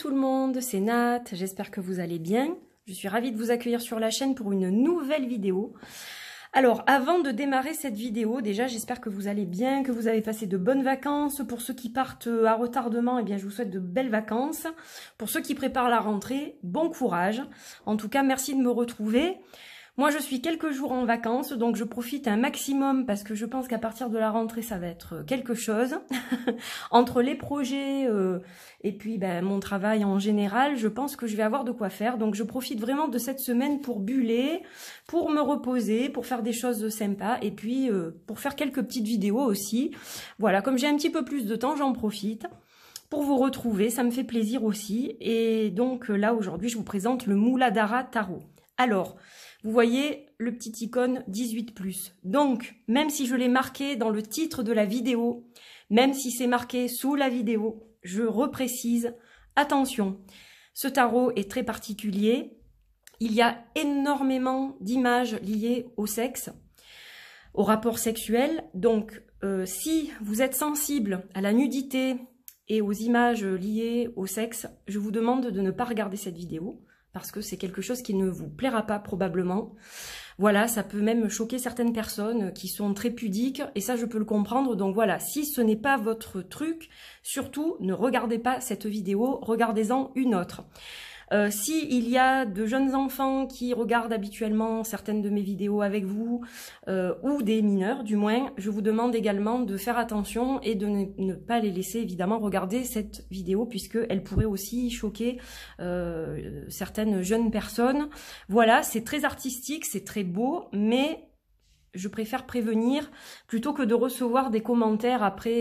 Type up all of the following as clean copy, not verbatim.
tout le monde, c'est Nat, j'espère que vous allez bien. Je suis ravie de vous accueillir sur la chaîne pour une nouvelle vidéo. Alors, avant de démarrer cette vidéo, déjà j'espère que vous allez bien, que vous avez passé de bonnes vacances. Pour ceux qui partent à retardement, eh bien, je vous souhaite de belles vacances. Pour ceux qui préparent la rentrée, bon courage. En tout cas, merci de me retrouver. Moi, je suis quelques jours en vacances, donc je profite un maximum parce que je pense qu'à partir de la rentrée, ça va être quelque chose. Entre les projets et puis mon travail en général, je pense que je vais avoir de quoi faire. Donc, je profite vraiment de cette semaine pour buller, pour me reposer, pour faire des choses sympas et puis pour faire quelques petites vidéos aussi. Voilà, comme j'ai un petit peu plus de temps, j'en profite pour vous retrouver. Ça me fait plaisir aussi. Et donc là, aujourd'hui, je vous présente le Muladhara Tarot. Alors, vous voyez le petit icône 18+. Donc, même si je l'ai marqué dans le titre de la vidéo, même si c'est marqué sous la vidéo, je reprécise, attention, ce tarot est très particulier. Il y a énormément d'images liées au sexe, au rapport sexuel. Donc, si vous êtes sensible à la nudité et aux images liées au sexe, je vous demande de ne pas regarder cette vidéo, parce que c'est quelque chose qui ne vous plaira pas probablement. Voilà, ça peut même choquer certaines personnes qui sont très pudiques, et ça je peux le comprendre. Donc voilà, si ce n'est pas votre truc, surtout ne regardez pas cette vidéo, regardez-en une autre. Si il y a de jeunes enfants qui regardent habituellement certaines de mes vidéos avec vous, ou des mineurs du moins, je vous demande également de faire attention et de ne pas les laisser évidemment regarder cette vidéo, puisqu'elle pourrait aussi choquer certaines jeunes personnes. Voilà, c'est très artistique, c'est très beau, mais je préfère prévenir plutôt que de recevoir des commentaires après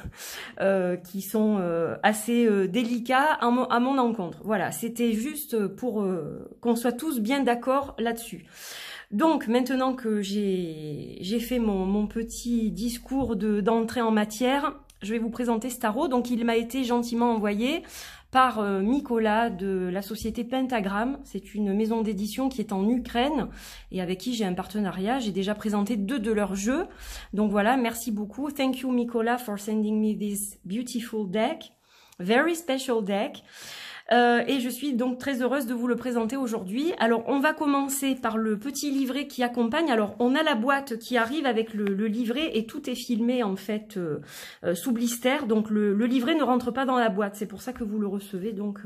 qui sont assez délicats à mon encontre. Voilà, c'était juste pour qu'on soit tous bien d'accord là-dessus. Donc, maintenant que j'ai fait mon petit discours d'entrée en matière, je vais vous présenter ce tarot. Donc, il m'a été gentiment envoyé par Mikola de la société Pentagram. C'est une maison d'édition qui est en Ukraine et avec qui j'ai un partenariat. J'ai déjà présenté 2 de leurs jeux. Donc voilà, merci beaucoup. Thank you Mikola for sending me this beautiful deck. Very special deck. Et je suis donc très heureuse de vous le présenter aujourd'hui. Alors, on va commencer par le petit livret qui accompagne. Alors, on a la boîte qui arrive avec le livret et tout est filmé en fait sous blister. Donc, le livret ne rentre pas dans la boîte. C'est pour ça que vous le recevez donc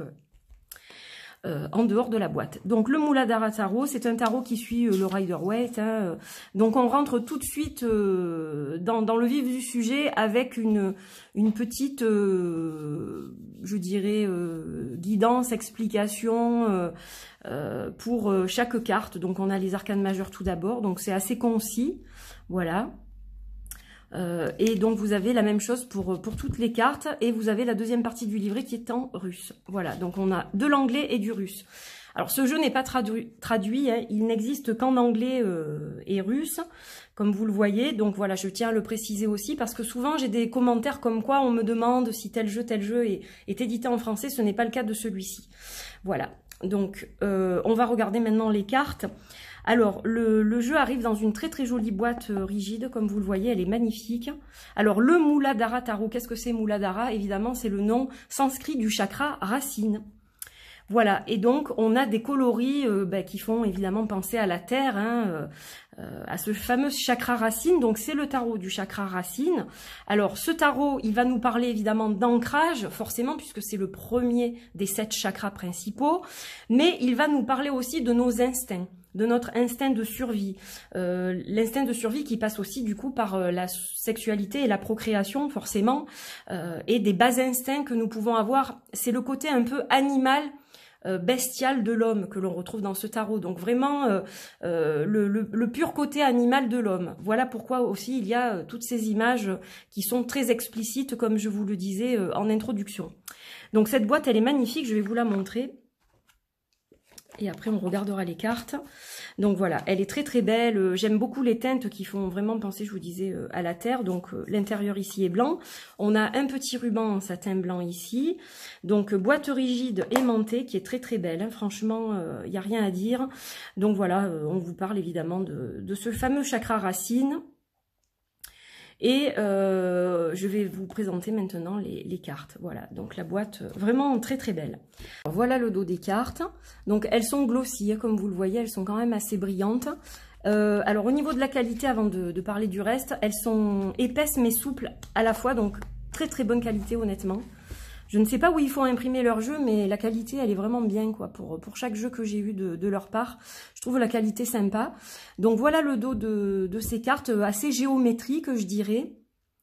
en dehors de la boîte. Donc, le Muladhara Tarot, c'est un tarot qui suit le Rider-Waite. Hein. Donc, on rentre tout de suite dans le vif du sujet avec une petite, je dirais, guidance, explication pour chaque carte. Donc, on a les arcanes majeures tout d'abord. Donc, c'est assez concis. Voilà. Et donc vous avez la même chose pour toutes les cartes, et vous avez la deuxième partie du livret qui est en russe. Voilà, donc on a de l'anglais et du russe. Alors ce jeu n'est pas traduit, hein, il n'existe qu'en anglais et russe, comme vous le voyez. Donc voilà, je tiens à le préciser aussi, parce que souvent j'ai des commentaires comme quoi on me demande si tel jeu est édité en français. Ce n'est pas le cas de celui-ci. Voilà, donc on va regarder maintenant les cartes. Alors, le jeu arrive dans une très très jolie boîte rigide, comme vous le voyez, elle est magnifique. Alors, le Muladhara Tarot, qu'est-ce que c'est Muladhara? Évidemment, c'est le nom sanskrit du chakra racine. Voilà, et donc on a des coloris qui font évidemment penser à la terre, hein, à ce fameux chakra racine. Donc c'est le tarot du chakra racine. Alors ce tarot, il va nous parler évidemment d'ancrage, forcément, puisque c'est le premier des 7 chakras principaux, mais il va nous parler aussi de nos instincts, de notre instinct de survie. L'instinct de survie qui passe aussi du coup par la sexualité et la procréation forcément, et des bas instincts que nous pouvons avoir. C'est le côté un peu animal, bestial de l'homme que l'on retrouve dans ce tarot. Donc vraiment le pur côté animal de l'homme. Voilà pourquoi aussi il y a toutes ces images qui sont très explicites, comme je vous le disais en introduction. Donc cette boîte, elle est magnifique, je vais vous la montrer. Et après, on regardera les cartes. Donc voilà, elle est très très belle. J'aime beaucoup les teintes qui font vraiment penser, je vous disais, à la terre. Donc l'intérieur ici est blanc. On a un petit ruban en satin blanc ici. Donc boîte rigide aimantée qui est très très belle. Hein. Franchement, il n'y a rien à dire. Donc voilà, on vous parle évidemment de ce fameux chakra racine. Et je vais vous présenter maintenant les cartes. Voilà, donc la boîte vraiment très très belle. Alors, voilà le dos des cartes. Donc elles sont glossy, comme vous le voyez, elles sont quand même assez brillantes. Alors au niveau de la qualité, avant de parler du reste, elles sont épaisses mais souples à la fois, donc très très bonne qualité honnêtement. Je ne sais pas où ils font imprimer leur jeu, mais la qualité, elle est vraiment bien, quoi. Pour chaque jeu que j'ai eu de leur part, je trouve la qualité sympa. Donc voilà le dos de ces cartes, assez géométrique, je dirais.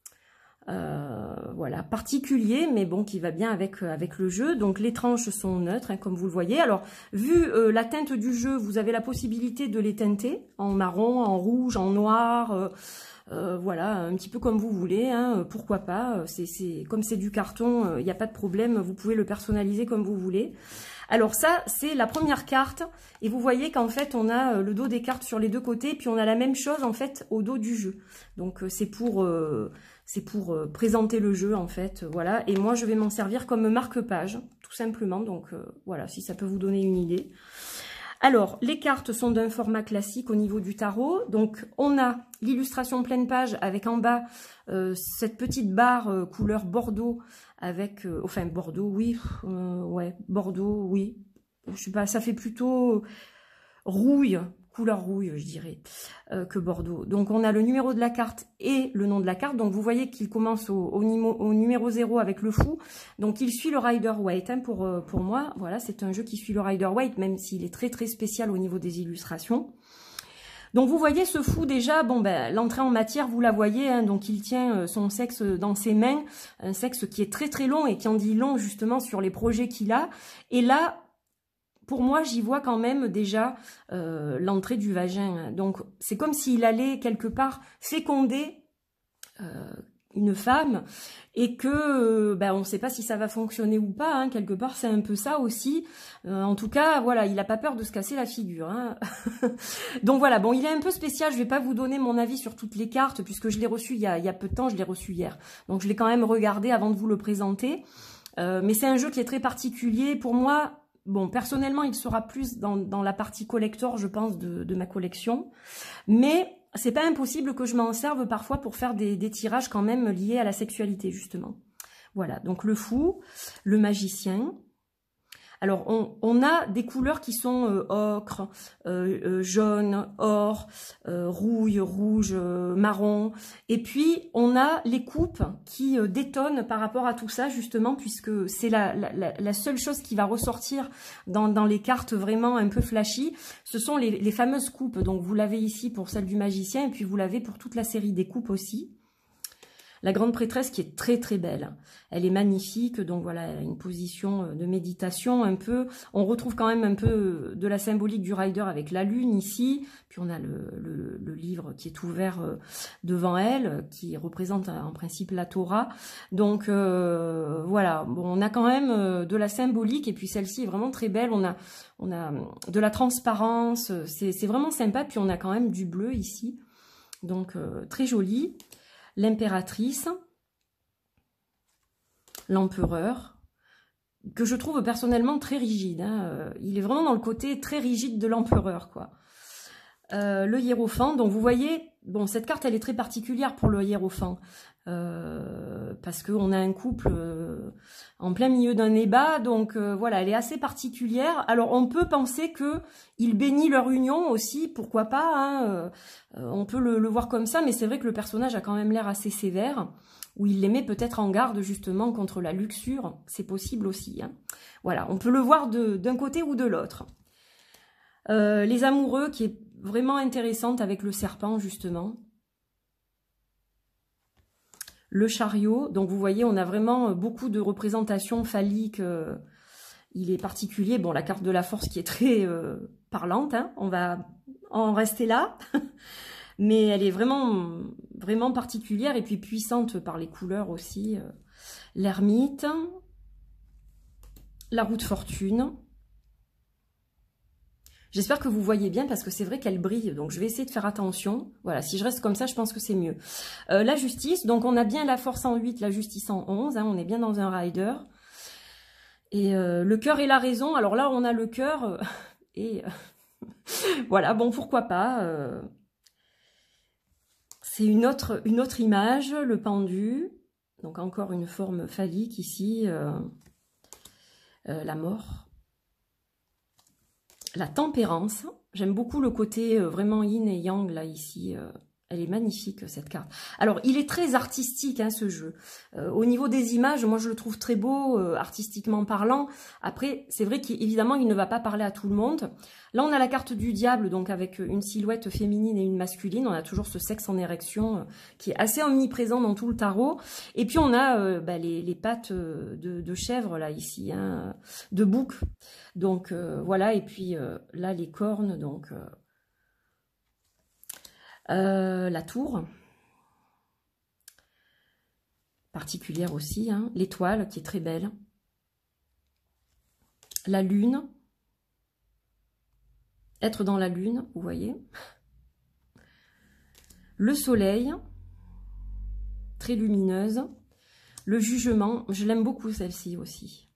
Voilà, particulier, mais bon, qui va bien avec le jeu. Donc les tranches sont neutres, hein, comme vous le voyez. Alors, vu la teinte du jeu, vous avez la possibilité de les teinter en marron, en rouge, en noir... voilà, un petit peu comme vous voulez, hein, pourquoi pas, comme c'est du carton, il n'y a pas de problème, vous pouvez le personnaliser comme vous voulez. Alors ça, c'est la première carte, et vous voyez qu'en fait, on a le dos des cartes sur les deux côtés, puis on a la même chose en fait au dos du jeu. Donc c'est pour présenter le jeu en fait, voilà, et moi je vais m'en servir comme marque-page, tout simplement, donc voilà, si ça peut vous donner une idée. Alors, les cartes sont d'un format classique au niveau du tarot. Donc, on a l'illustration pleine page avec en bas cette petite barre couleur bordeaux avec... enfin, bordeaux, oui. Ouais, bordeaux, oui. Je sais pas, ça fait plutôt rouille, couleur rouille, je dirais, que bordeaux. Donc, on a le numéro de la carte et le nom de la carte. Donc, vous voyez qu'il commence au numéro 0 avec le fou. Donc, il suit le Rider-Waite, hein, pour moi. Voilà, c'est un jeu qui suit le Rider-Waite, même s'il est très, très spécial au niveau des illustrations. Donc, vous voyez ce fou déjà, bon, ben, l'entrée en matière, vous la voyez, hein, donc il tient son sexe dans ses mains, un sexe qui est très, très long et qui en dit long, justement, sur les projets qu'il a. Et là... Pour moi, j'y vois quand même déjà l'entrée du vagin. Donc, c'est comme s'il allait quelque part féconder une femme et que ben, on ne sait pas si ça va fonctionner ou pas. Hein. Quelque part, c'est un peu ça aussi. En tout cas, voilà, il n'a pas peur de se casser la figure. Hein. Donc voilà, bon, il est un peu spécial. Je ne vais pas vous donner mon avis sur toutes les cartes puisque je l'ai reçu il y a peu de temps. Je l'ai reçu hier. Donc, je l'ai quand même regardé avant de vous le présenter. Mais c'est un jeu qui est très particulier. Pour moi... Bon, personnellement, il sera plus dans la partie collector, je pense, de ma collection. Mais c'est pas impossible que je m'en serve parfois pour faire des tirages quand même liés à la sexualité, justement. Voilà, donc le fou, le magicien. Alors, on a des couleurs qui sont ocre, jaune, or, rouille, rouge, marron. Et puis, on a les coupes qui détonnent par rapport à tout ça, justement, puisque c'est la seule chose qui va ressortir dans les cartes vraiment un peu flashy. Ce sont les fameuses coupes. Donc, vous l'avez ici pour celle du magicien, et puis vous l'avez pour toute la série des coupes aussi. La grande prêtresse qui est très très belle. Elle est magnifique, donc voilà, elle a une position de méditation un peu. On retrouve quand même un peu de la symbolique du rider avec la lune ici. Puis on a le livre qui est ouvert devant elle, qui représente en principe la Torah. Donc voilà, bon, on a quand même de la symbolique et puis celle-ci est vraiment très belle. On a de la transparence, c'est vraiment sympa. Puis on a quand même du bleu ici, donc très joli. L'impératrice, l'empereur, que je trouve personnellement très rigide. Hein. Il est vraiment dans le côté très rigide de l'empereur, quoi. Le hiérophant, donc vous voyez, bon, cette carte, elle est très particulière pour le hiérophant. Parce qu'on a un couple en plein milieu d'un ébat, donc voilà, elle est assez particulière. Alors on peut penser que il bénit leur union aussi, pourquoi pas, hein, on peut le voir comme ça, mais c'est vrai que le personnage a quand même l'air assez sévère, où il les met peut-être en garde justement contre la luxure, c'est possible aussi. Hein. Voilà, on peut le voir d'un côté ou de l'autre. Les amoureux, qui est vraiment intéressante avec le serpent justement. Le chariot, donc vous voyez, on a vraiment beaucoup de représentations phalliques. Il est particulier. Bon, la carte de la force qui est très parlante, hein, on va en rester là. Mais elle est vraiment, vraiment particulière et puis puissante par les couleurs aussi. L'ermite, la roue de fortune. J'espère que vous voyez bien parce que c'est vrai qu'elle brille, donc je vais essayer de faire attention. Voilà, si je reste comme ça, je pense que c'est mieux. La justice, donc on a bien la force en 8, la justice en 11, hein, on est bien dans un rider. Et le cœur et la raison, alors là on a le cœur et voilà, bon pourquoi pas. C'est une autre image, le pendu. Donc encore une forme phallique ici. La mort. La tempérance. J'aime beaucoup le côté vraiment yin et yang là ici. Elle est magnifique cette carte. Alors il est très artistique hein, ce jeu. Au niveau des images, moi je le trouve très beau, artistiquement parlant. Après c'est vrai qu'évidemment il ne va pas parler à tout le monde. Là on a la carte du diable, donc avec une silhouette féminine et une masculine. On a toujours ce sexe en érection qui est assez omniprésent dans tout le tarot. Et puis on a les pattes de chèvre là ici, hein, de bouc. Donc voilà, et puis là les cornes, donc... la tour, particulière aussi, hein. L'étoile qui est très belle, la lune, être dans la lune, vous voyez, le soleil, très lumineuse, le jugement, je l'aime beaucoup celle-ci aussi.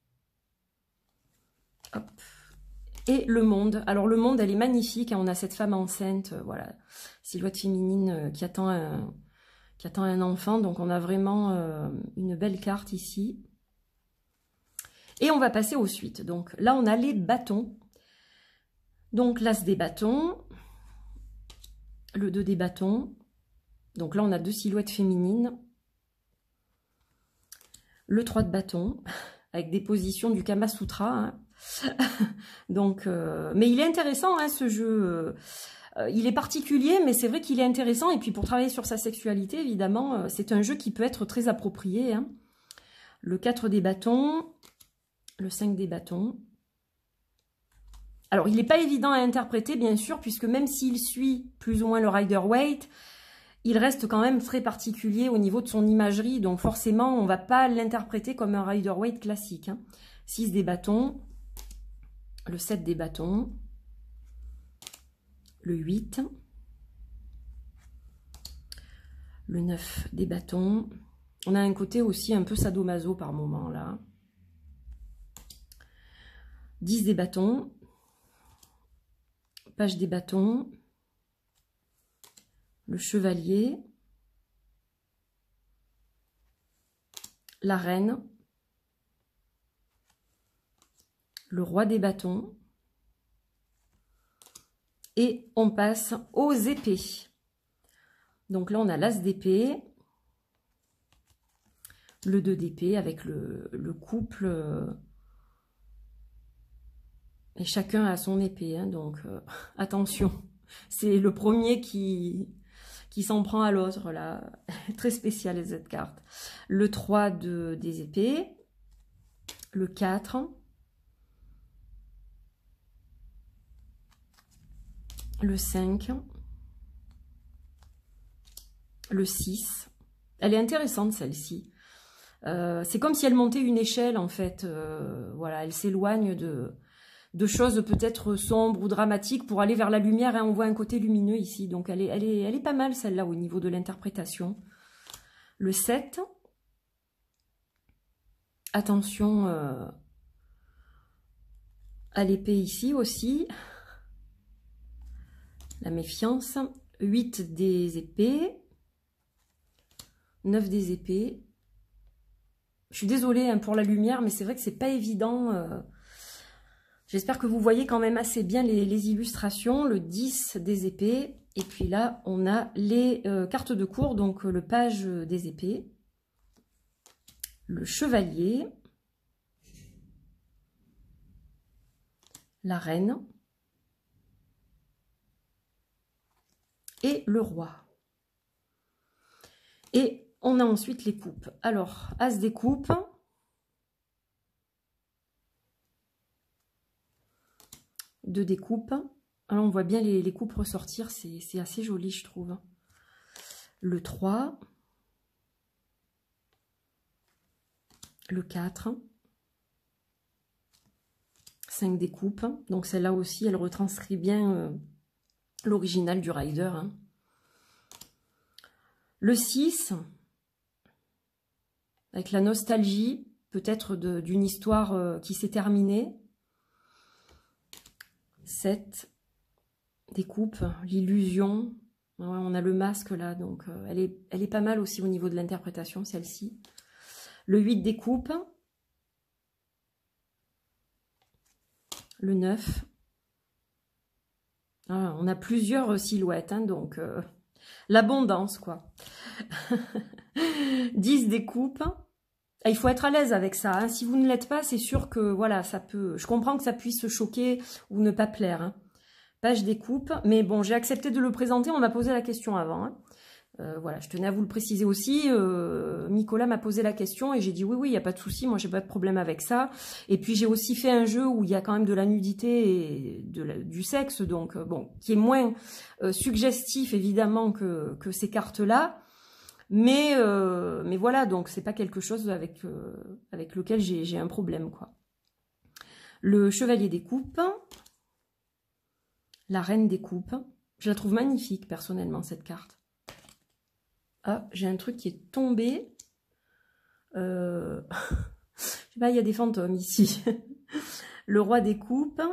Hop. Et le monde. Alors le monde, elle est magnifique. Hein, on a cette femme enceinte, voilà, silhouette féminine qui attend un enfant. Donc on a vraiment une belle carte ici. Et on va passer aux suites. Donc là, on a les bâtons. Donc l'as des bâtons, le 2 des bâtons. Donc là, on a 2 silhouettes féminines. Le 3 de bâtons, avec des positions du Kama Sutra, hein. Donc, mais il est intéressant hein, ce jeu. Il est particulier, mais c'est vrai qu'il est intéressant. Et puis pour travailler sur sa sexualité, évidemment, c'est un jeu qui peut être très approprié. Hein. Le 4 des bâtons, le 5 des bâtons. Alors, il n'est pas évident à interpréter, bien sûr, puisque même s'il suit plus ou moins le Rider-Waite, il reste quand même très particulier au niveau de son imagerie. Donc forcément, on ne va pas l'interpréter comme un Rider-Waite classique. Hein. 6 des bâtons. Le 7 des bâtons, le 8, le 9 des bâtons. On a un côté aussi un peu sadomaso par moment là. 10 des bâtons, page des bâtons, le chevalier, la reine, le roi des bâtons, et on passe aux épées. Donc là, on a l'as d'épée, le 2 d'épée avec le couple, et chacun a son épée, hein, donc attention, c'est le premier qui s'en prend à l'autre, là, très spécial cette carte. Le 3 des épées, le 4, le 5, le 6. Elle est intéressante celle-ci. C'est comme si elle montait une échelle en fait. Voilà, elle s'éloigne de choses peut-être sombres ou dramatiques pour aller vers la lumière. Hein. On voit un côté lumineux ici. Donc elle est pas mal celle-là au niveau de l'interprétation. Le 7. Attention à l'épée ici aussi. La méfiance, 8 des épées, 9 des épées. Je suis désolée hein, pour la lumière, mais c'est vrai que c'est pas évident. J'espère que vous voyez quand même assez bien les illustrations. Le 10 des épées, et puis là, on a les cartes de cour, donc le page des épées, le chevalier, la reine, et le roi. Et on a ensuite les coupes. Alors, as des coupes. Deux des coupes. Alors, on voit bien les coupes ressortir. C'est assez joli, je trouve. Le 3. Le 4. 5 des coupes. Donc, celle-là aussi, elle retranscrit bien... l'original du Rider. Hein. Le 6, avec la nostalgie, peut-être d'une histoire qui s'est terminée. 7, des coupes, l'illusion. Ouais, on a le masque là, donc elle est pas mal aussi au niveau de l'interprétation, celle-ci. Le 8 des coupes. Le 9. Ah, on a plusieurs silhouettes, hein, donc l'abondance, quoi. 10 des coupes. Ah, il faut être à l'aise avec ça. Hein. Si vous ne l'êtes pas, c'est sûr que, voilà, ça peut... Je comprends que ça puisse choquer ou ne pas plaire. Hein. Page des coupes. Mais bon, j'ai accepté de le présenter. On m'a posé la question avant. Hein. Voilà, je tenais à vous le préciser aussi. Nicolas m'a posé la question et j'ai dit oui, il n'y a pas de souci, moi j'ai pas de problème avec ça. Et puis j'ai aussi fait un jeu où il y a quand même de la nudité et du sexe, donc bon, qui est moins suggestif évidemment que ces cartes-là. Mais voilà, donc c'est pas quelque chose avec lequel j'ai un problème, quoi. Le chevalier des coupes, la reine des coupes, je la trouve magnifique personnellement cette carte. Ah, j'ai un truc qui est tombé. Je sais pas, il y a des fantômes ici. Le roi des coupes.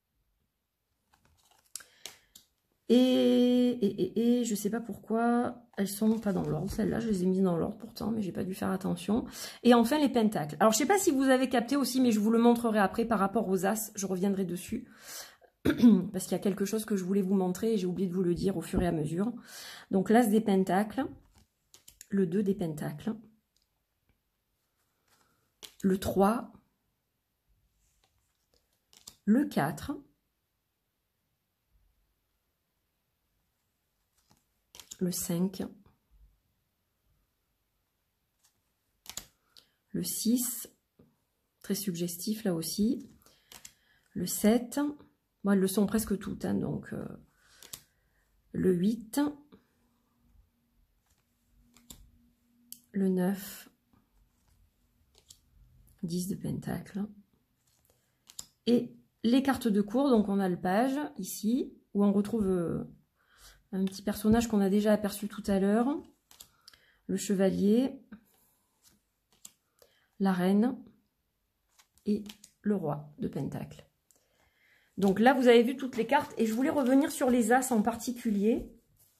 Et je sais pas pourquoi elles sont pas dans l'ordre. Celles-là, je les ai mises dans l'ordre pourtant, mais j'ai pas dû faire attention. Et enfin, les pentacles. Alors, je sais pas si vous avez capté aussi, mais je vous le montrerai après par rapport aux as. Je reviendrai dessus. Parce qu'il y a quelque chose que je voulais vous montrer et j'ai oublié de vous le dire au fur et à mesure. Donc, l'as des pentacles. Le 2 des pentacles, le 3, le 4, le 5, le 6, très suggestif là aussi, le 7, bon, elles le sont presque toutes, hein, donc le 8, le 9, 10 de pentacle, et les cartes de cour, donc on a le page ici, où on retrouve un petit personnage qu'on a déjà aperçu tout à l'heure, le chevalier, la reine et le roi de pentacle. Donc là, vous avez vu toutes les cartes et je voulais revenir sur les as en particulier.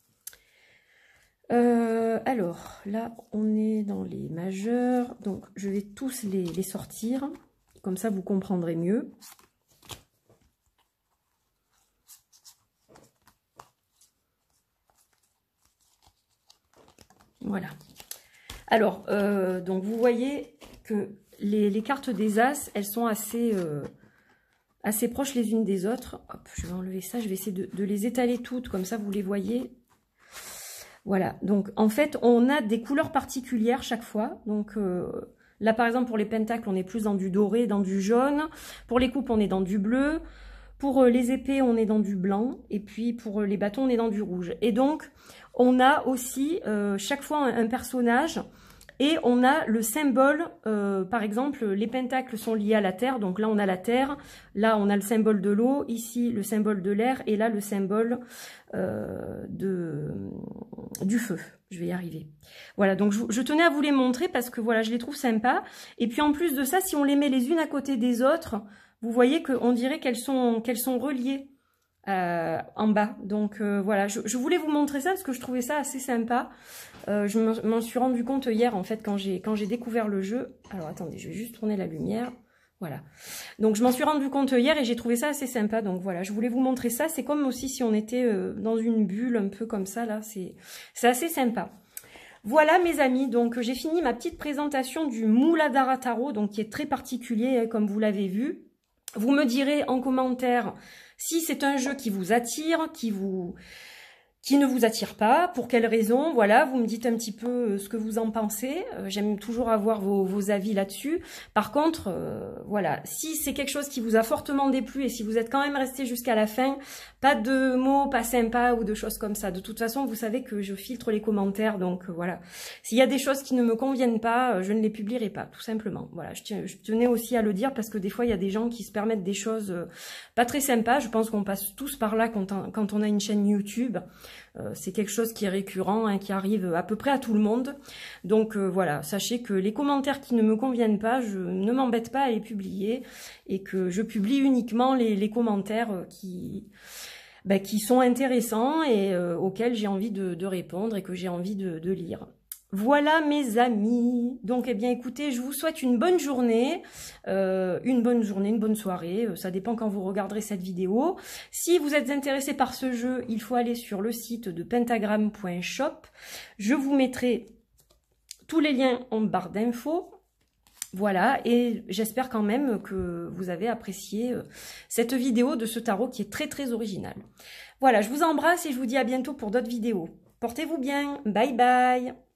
Alors, là, on est dans les majeurs, donc je vais tous les sortir, comme ça vous comprendrez mieux. Voilà. Alors, donc vous voyez que les cartes des as, elles sont assez proches les unes des autres. Hop, je vais enlever ça, je vais essayer de les étaler toutes, comme ça vous les voyez. Voilà, donc en fait, on a des couleurs particulières chaque fois. Donc là, par exemple, pour les pentacles, on est plus dans du doré, dans du jaune. Pour les coupes, on est dans du bleu. Pour les épées, on est dans du blanc. Et puis pour les bâtons, on est dans du rouge. Et donc, on a aussi chaque fois un personnage. Et on a le symbole, par exemple, les pentacles sont liés à la terre. Donc là, on a la terre. Là, on a le symbole de l'eau. Ici, le symbole de l'air. Et là, le symbole du feu. Je vais y arriver. Voilà, donc je tenais à vous les montrer parce que voilà, je les trouve sympas. Et puis en plus de ça, si on les met les unes à côté des autres, vous voyez qu'on dirait qu'elles sont reliées en bas. Donc voilà, je voulais vous montrer ça parce que je trouvais ça assez sympa. Je m'en suis rendu compte hier en fait quand j'ai découvert le jeu. Alors attendez, je vais juste tourner la lumière. Voilà. Donc je m'en suis rendu compte hier et j'ai trouvé ça assez sympa. Donc voilà, je voulais vous montrer ça. C'est comme aussi si on était dans une bulle un peu comme ça là. C'est assez sympa. Voilà mes amis, donc j'ai fini ma petite présentation du Muladhara Tarot, donc qui est très particulier hein, comme vous l'avez vu. Vous me direz en commentaire si c'est un jeu qui vous attire, qui ne vous attire pas, pour quelles raisons, voilà, vous me dites un petit peu ce que vous en pensez, j'aime toujours avoir vos avis là-dessus. Par contre, voilà, si c'est quelque chose qui vous a fortement déplu et si vous êtes quand même resté jusqu'à la fin, pas de mots pas sympas ou de choses comme ça. De toute façon, vous savez que je filtre les commentaires, donc voilà. S'il y a des choses qui ne me conviennent pas, je ne les publierai pas, tout simplement. Voilà, je tenais aussi à le dire parce que des fois, il y a des gens qui se permettent des choses pas très sympas. Je pense qu'on passe tous par là quand on a une chaîne YouTube. C'est quelque chose qui est récurrent, hein, qui arrive à peu près à tout le monde. Donc voilà, sachez que les commentaires qui ne me conviennent pas, je ne m'embête pas à les publier et que je publie uniquement les commentaires qui qui sont intéressants et auxquels j'ai envie de répondre et que j'ai envie de lire. Voilà mes amis, donc eh bien écoutez, je vous souhaite une bonne journée, une bonne soirée, ça dépend quand vous regarderez cette vidéo. Si vous êtes intéressé par ce jeu, il faut aller sur le site de pentagram.shop, je vous mettrai tous les liens en barre d'infos. Voilà, et j'espère quand même que vous avez apprécié cette vidéo de ce tarot qui est très très original. Voilà, je vous embrasse et je vous dis à bientôt pour d'autres vidéos. Portez-vous bien, bye bye!